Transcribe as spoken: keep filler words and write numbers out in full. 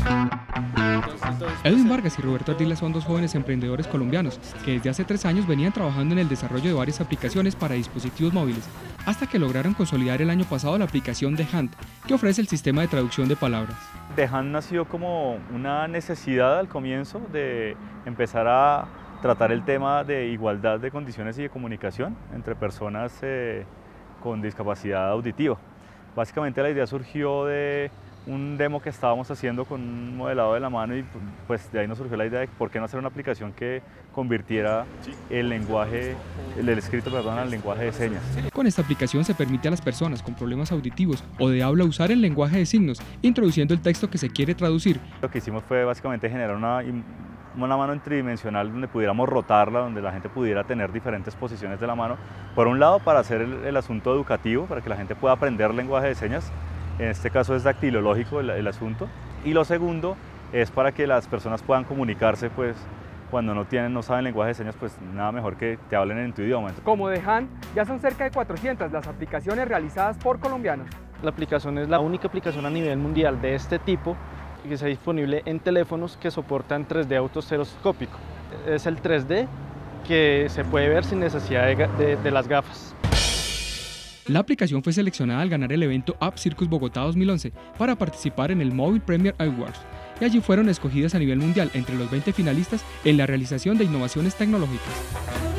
Edwin Vargas y Roberto Ardila son dos jóvenes emprendedores colombianos que desde hace tres años venían trabajando en el desarrollo de varias aplicaciones para dispositivos móviles, hasta que lograron consolidar el año pasado la aplicación The Hand, que ofrece el sistema de traducción de palabras. The Hand nació como una necesidad al comienzo de empezar a tratar el tema de igualdad de condiciones y de comunicación entre personas eh, con discapacidad auditiva. Básicamente la idea surgió de un demo que estábamos haciendo con un modelado de la mano y pues de ahí nos surgió la idea de por qué no hacer una aplicación que convirtiera el lenguaje, el escrito, perdón, al lenguaje de señas. Con esta aplicación se permite a las personas con problemas auditivos o de habla usar el lenguaje de signos, introduciendo el texto que se quiere traducir. Lo que hicimos fue básicamente generar una, una mano tridimensional donde pudiéramos rotarla, donde la gente pudiera tener diferentes posiciones de la mano. Por un lado, para hacer el, el asunto educativo, para que la gente pueda aprender lenguaje de señas. En este caso es dactilológico el, el asunto. Y lo segundo es para que las personas puedan comunicarse, pues cuando no tienen, no saben lenguaje de señas, pues nada mejor que te hablen en tu idioma. Como The Hand, ya son cerca de cuatrocientas las aplicaciones realizadas por colombianos. La aplicación es la única aplicación a nivel mundial de este tipo que está disponible en teléfonos que soportan tres D autostereoscópico. Es el tres D que se puede ver sin necesidad de, de, de las gafas. La aplicación fue seleccionada al ganar el evento App Circus Bogotá dos mil once para participar en el Mobile Premier Awards, y allí fueron escogidas a nivel mundial entre los veinte finalistas en la realización de innovaciones tecnológicas.